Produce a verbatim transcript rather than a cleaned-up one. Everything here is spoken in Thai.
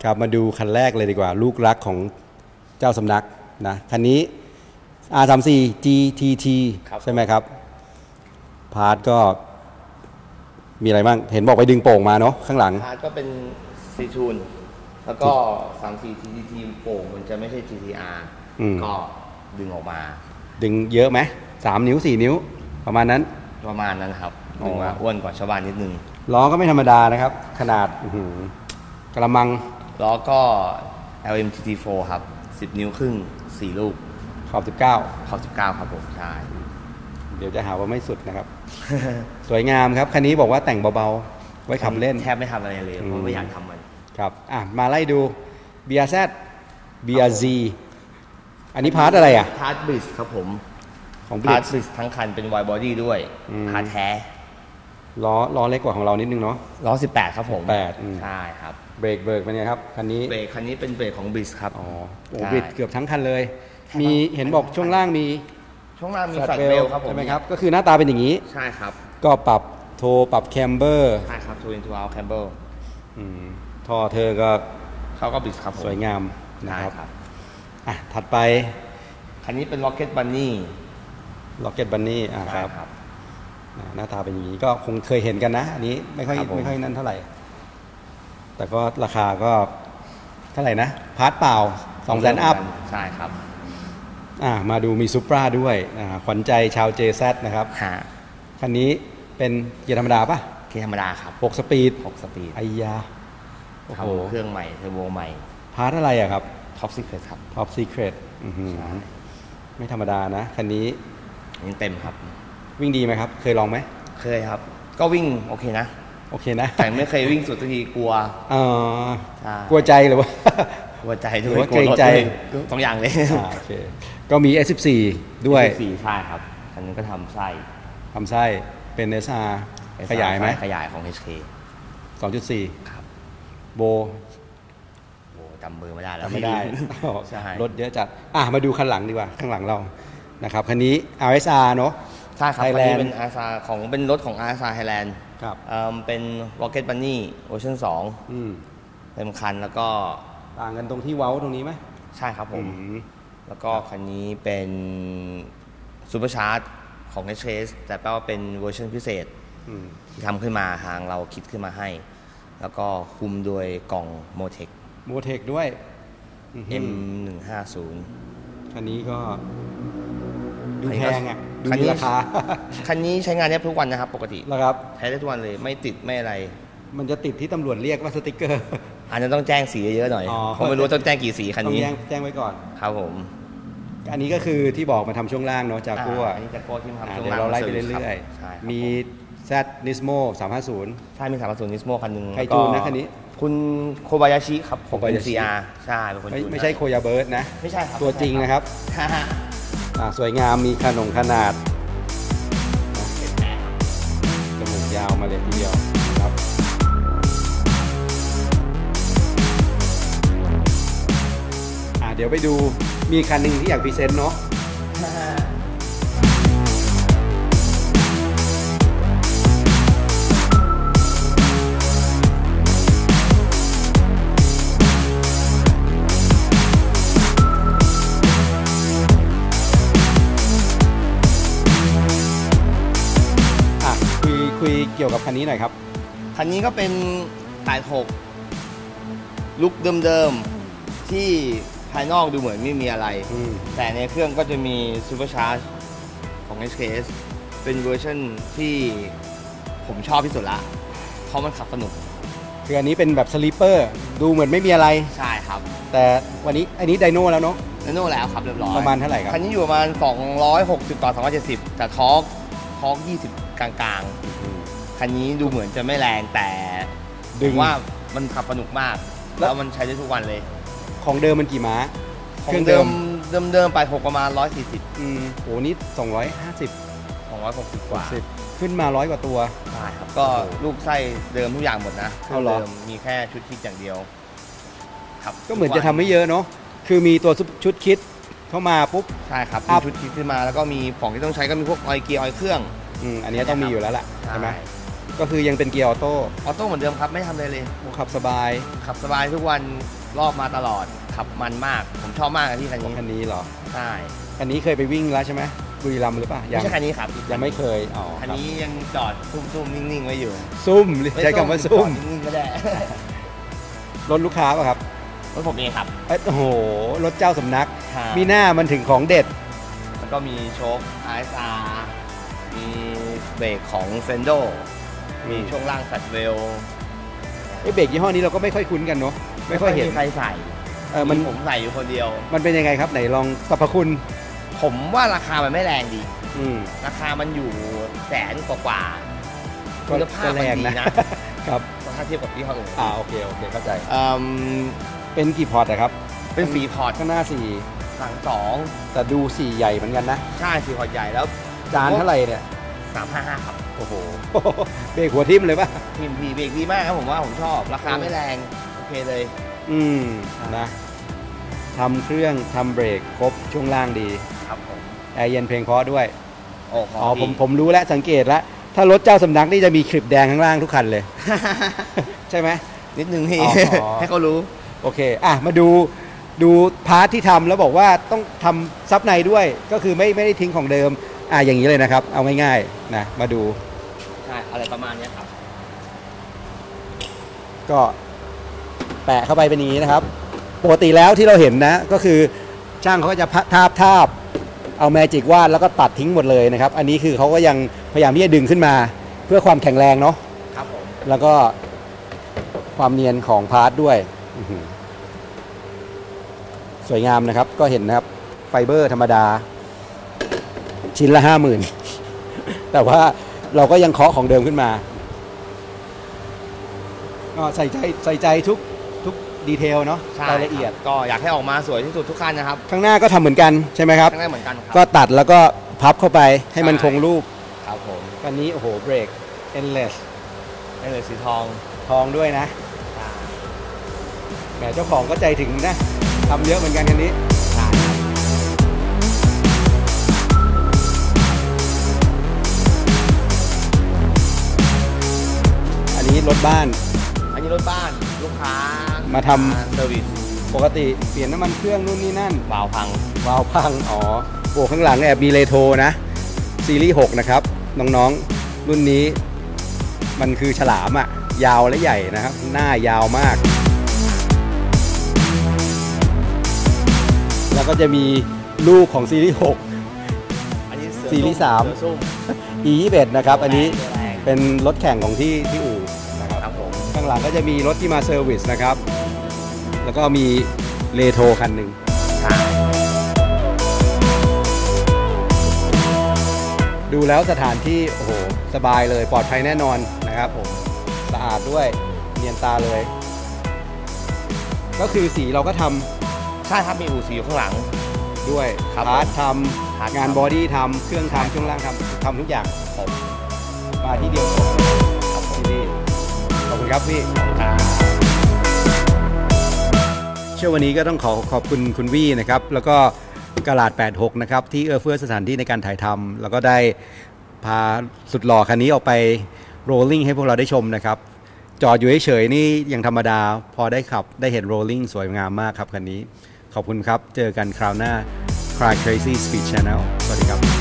ครับมาดูคันแรกเลยดีกว่าลูกรักของเจ้าสำนักนะคันนี้ อาร์ สามสิบสี่ จี ที ที ใช่ไหมครับพาร์ทก็มีอะไรบ้างเห็นบอกไปดึงโป่งมาเนาะข้างหลังพาร์ทก็เป็นซีทูนแล้วก็สามสิบสี่ ที ที ที โป่งมันจะไม่ใช่ จี ที อาร์ ก็ดึงออกมาดึงเยอะไหมสามนิ้วสี่นิ้วประมาณนั้นประมาณนั้นครับดึงมาอ้วนกว่าชาวบ้านนิดนึงล้อก็ไม่ธรรมดานะครับขนาดกระมังล้อก็ แอล เอ็ม ที ที โฟร์ ครับสิบนิ้วครึ่งสี่ลูกขอบสิบเก้าขอบสิบเก้าครับผมใช่เดี๋ยวจะหาว่าไม่สุดนะครับ สวยงามครับคันนี้บอกว่าแต่งเบาๆไว้ขับเล่นแทบไม่ทำอะไรเลยเพราะไม่อยากทำมันครับอ่ะมาไล่ดู บี อาร์ แซด บี อาร์ ซี อันนี้พาร์ทอะไรอ่ะพาร์ทบริสครับผมของพาร์ทบริสทั้งคันเป็นไวด์บอดี้ด้วยพาร์ทแท้ล้อล้อเล็กกว่าของเรานิดนึงเนาะล้อสิบแปดครับผมแปดใช่ครับเบรกเบรกเป็นไงครับคันนี้เบรกคันนี้เป็นเบรกของบริสครับอ๋อโอ้บริสเกือบทั้งคันเลยมีเห็นบอกช่วงล่างมีช่วงล่างมีแฟลตเบลครับผมใช่ไหมครับก็คือหน้าตาเป็นอย่างนี้ใช่ครับก็ปรับโทปรับแคมเบอร์ใช่ครับโทอินทูอัลแคมเบอร์ท่อเธอก็เขาก็บริสครับสวยงามนะครับอ่ะถัดไปคันนี้เป็น Rocket Bunny Rocket Bunny อ่าครับหน้าตาเป็นอย่างนี้ก็คงเคยเห็นกันนะอันนี้ไม่ค่อยไม่ค่อยนั่นเท่าไหร่แต่ก็ราคาก็เท่าไหร่นะพาร์ทเปล่าสองแสนอัพใช่ครับอ่ามาดูมีซูปราด้วยอ่าขวัญใจชาว เจ แซด นะครับคันนี้เป็นเกียร์ธรรมดาป่ะเกียร์ธรรมดาครับหกสปีดหกสปีดไอ้ยาโอ้โหเครื่องใหม่เทอร์โบใหม่พาร์ทอะไรอะครับท็อปซีเครตครับท็อปซีเครตไม่ธรรมดานะคันนี้ยังเต็มครับวิ่งดีไหมครับเคยลองไหมเคยครับก็วิ่งโอเคนะโอเคนะแต่ไม่เคยวิ่งสุดทีกลัวอ๋อกลัวใจหรือว่ากลัวใจด้วยกลัวใจสองอย่างเลยโอเคก็มี เอส สิบสี่ ด้วยเอส สิบสี่ ใช่ครับคันนี้ก็ทำไส้ทำไส้เป็น เอส อาร์ ขยายไหมขยายของ เอช เคสองจุดสี่ครับโบโบจำเบอร์ไม่ได้แล้วไม่ได้รถเยอะจัดอ่ะมาดูคันหลังดีกว่าข้างหลังเรานะครับคันนี้ อาร์ เอส อาร์ เนาะใช่ครับคันนี้เป็น อาร์ เอส อาร์ ของเป็นรถของ อาร์ เอส อาร์ Thailand ครับเป็น Rocket Bunny เวอร์ชันสองเต็มคันแล้วก็ต่างกันตรงที่เว้าตรงนี้ไหมใช่ครับผมแล้วก็คันนี้เป็นซูเปอร์ชาร์จของ เอช เอส แต่แปลว่าเป็นเวอร์ชันพิเศษที่ทำขึ้นมาทางเราคิดขึ้นมาให้แล้วก็คุมโดยกล่องโมเทคโมเทคด้วยเอ็ม หนึ่งห้าศูนย์คันนี้ก็ดูแพงอ่ะดูมีราคาคันนี้ใช้งานได้ทุกวันนะครับปกติแล้วครับใช้ได้ทุกวันเลยไม่ติดไม่อะไรมันจะติดที่ตำรวจเรียกว่าสติกเกอร์อาจจะต้องแจ้งสีเยอะๆหน่อยผมไม่รู้ต้องแจ้งกี่สีคันนี้แจ้งไว้ก่อนครับผมอันนี้ก็คือที่บอกมาทำช่วงล่างเนาะจากกัวอันนี้จากกัวที่ทำช่วงล่างเราไล่ไปเรื่อยๆมี Z Nismo สามห้าศูนย์ใช่มีสามห้าศูนย์ Nismo คันนึงใครจูนนะคันนี้คุณโคบายาชิครับโคบายาชิใช่เป็นคนจูนไม่ใช่โคยาเบิร์ดนะไม่ใช่ครับตัวจริงนะครับสวยงามมีขนงขนาดจมูกยาวมาเลยทีเดียวครับเดี๋ยวไปดูมีคันหนึ่งที่อยากพรีเซนต์เนาะคุยคุยเกี่ยวกับคันนี้หน่อยครับคันนี้ก็เป็นแปดหกลุคเดิมๆที่ภายนอกดูเหมือนไม่มีอะไรแต่ในเครื่องก็จะมีซูเปอร์ชาร์จของ เอช เค เอส เป็นเวอร์ชันที่ผมชอบที่สุดละเพราะมันขับสนุกคืออันนี้เป็นแบบสลีปเปอร์ดูเหมือนไม่มีอะไรใช่ครับแต่วันนี้อันนี้ไดโน่แล้วเนาะไดโน่แล้วครับเรียบร้อยประมาณเท่าไหร่ครับคันนี้อยู่ประมาณสองร้อยหกสิบต่อสองร้อยเจ็ดสิบแต่ทอร์กทอร์กยี่สิบกลางๆคันนี้ดูเหมือนจะไม่แรงแต่ดึงว่ามันขับสนุกมากแล้วมันใช้ได้ทุกวันเลยของเดิมมันกี่ม้าของเดิมเดิมเดิมไปหกประมาณร้อยสี่สิบอืมโหนี่สองร้อยห้าสิบสองร้อยหกสิบกว่าขึ้นมาร้อยกว่าตัวใช่ครับก็ลูกไส้เดิมทุกอย่างหมดนะเดิมมีแค่ชุดคิดอย่างเดียวครับก็เหมือนจะทำไม่เยอะเนาะคือมีตัวชุดคิดเข้ามาปุ๊บใช่ครับมีชุดคิดขึ้นมาแล้วก็มีของที่ต้องใช้ก็มีพวกออยล์เกียร์ออยล์เครื่องอืมอันนี้ต้องมีอยู่แล้วแหละใช่ไหมก็คือยังเป็นเกียร์ออโต้ออโต้เหมือนเดิมครับไม่ทำอะไรเลยขับสบายขับสบายทุกวันรอบมาตลอดขับมันมากผมชอบมากอะที่คันนี้คันนี้เหรอใช่คันนี้เคยไปวิ่งแล้วใช่ไหมบุรีรัมย์หรือเปล่าไม่ใช่คันนี้ครับยังไม่เคยอ๋อคันนี้ยังจอดซุ่มๆนิ่งๆไว้อยู่ซุ่มใช้คำว่าซุ่มจอดนิ่งๆก็ได้รถลูกค้าป่ะครับรถผมเองครับเอ้ยโอ้โหรถเจ้าสำนักค่ะมีหน้ามันถึงของเด็ดแล้วก็มีโชค อาร์ เอส อาร์ มีเบรกของเฟนโดมีช่วงล่างแฟลตเวลไอ้เบรกยี่ห้อนี้เราก็ไม่ค่อยคุ้นกันเนาะไม่ค่อยเห็นใครใส่เออมันผมใส่อยู่คนเดียวมันเป็นยังไงครับไหนลองสรรพคุณผมว่าราคามันไม่แรงดีอืมราคามันอยู่แสนกว่าๆก็คุณภาพก็มันแรงดีนะนะครับ ถ้าเทียบกับที่ห้ออื่นอ่าโอเคโอเคเข้าใจเอิ่มเป็นกี่พอร์ตอะครับเป็นสีพอร์ตข้างหน้าสี่หลังสองแต่ดูสี่ใหญ่เหมือนกันนะใช่สีพอร์ตใหญ่แล้วจานเท่าไหร่เนี่ยสามห้าห้าครับโอ้โห เบรกหัวทิ่มเลยป่ะทีมพีเบรกดีมากครับผมว่าผมชอบราคาไม่แรงโอเคเลยอืมนะทำเครื่องทำเบรกครบช่วงล่างดีครับผมแอร์เย็นเพลงเพราะด้วยโอ้ขอ๋อผมพี่ผมรู้แล้วสังเกตแล้ว ถ้ารถเจ้าสำนักนี่จะมีคลิปแดงข้างล่างทุกคันเลย ใช่ไหมนิดนึงพี่อ๋อให้เขารู้โอเค อ่ะ มาดูดูพาร์ทที่ทำแล้วบอกว่าต้องทำซับในด้วย ก็คือไม่ไม่ได้ทิ้งของเดิม อ่ะ อย่างนี้เลยนะครับ เอาง่ายๆนะ มาดูใช่อะไรประมาณเนี้ยครับก็แปะเข้าไปเป็นอย่างนี้นะครับ ปกติแล้วที่เราเห็นนะ ก็คือช่างเขาก็จะทาบทาบเอาแมจิกวาดแล้วก็ตัดทิ้งหมดเลยนะครับ อันนี้คือเขาก็ยังพยายามที่จะดึงขึ้นมาเพื่อความแข็งแรงเนาะครับผมแล้วก็ความเนียนของพาร์ทด้วยอื้อหือสวยงามนะครับ ก็เห็นนะครับไฟเบอร์ธรรมดา ชิ้นละห้าหมื่น แต่ว่าเราก็ยังเคาะของเดิมขึ้นมาก็ใส่ใจใส่ใจทุกทุกดีเทลเนาะใช่รายละเอียดก็อยากให้ออกมาสวยที่สุดทุกคันนะครับข้างหน้าก็ทำเหมือนกันใช่ไหมครับข้างในเหมือนกันครัก็ตัดแล้วก็พับเข้าไปให้มันใช่คงรูปครับผมคันนี้โอ้โหเบรก endless ให้เลยสีทองทองด้วยนะแหมเจ้าของก็ใจถึงนะทำเยอะเหมือนกันคันนี้ใช่ครับอันนี้รถบ้านอันนี้รถบ้านลูกค้ามาทำเซอร์วิสปกติเปลี่ยนน้ำมันเครื่องนู่นนี่นั่นวาล์วพังวาล์วพัง อ๋อโอ้ข้างหลังแอบมีเรโทรนะ ซีรีส์หกนะครับ น้องๆ รุ่นนี้มันคือฉลามอะยาวและใหญ่นะครับ หน้ายาวมาก แล้วก็จะมีลูกของซีรีส์หกอันนี้เสือซีรีส์สามเสือซุ่มอี ยี่สิบเอ็ด นะครับ อันนี้แรงเป็นรถแข่งของที่ที่อู่นะครับครับผมข้างหลังก็จะมีรถที่มาเซอร์วิสนะครับ แล้วก็มีเรโทรคันหนึ่งใช่ดูแล้วสถานที่โอ้โหสบายเลยปลอดภัยแน่นอนนะครับผมสะอาดด้วยเนียนตาเลย ก็คือสีเราก็ทใช่ครับมีอู่สีอยู่ข้างหลังำด้วยครับพาร์ททพาร์ทำงานทำบอดี้ทำเครื่องทำช่วงล่างทำทำทุกอย่างผมมาที่เดียวจบครับที่นี่ขอบคุณครับพี่ครับเชื่อวันนี้ก็ต้องขอขอบคุณคุณวี่นะครับ แล้วก็กระลาดแปดหกนะครับที่เอื้อเฟื้อสถานที่ในการถ่ายทำแล้วก็ได้พาสุดหล่อคันนี้ออกไปโรลลิ่งให้พวกเราได้ชมนะครับจอดอยู่เฉยๆนี่ยังธรรมดาพอได้ขับได้เห็นโรลลิ่งสวยงามมากครับคันนี้ขอบคุณครับเจอกันคราวหน้า Car Crazy Speed Channel สวัสดีครับ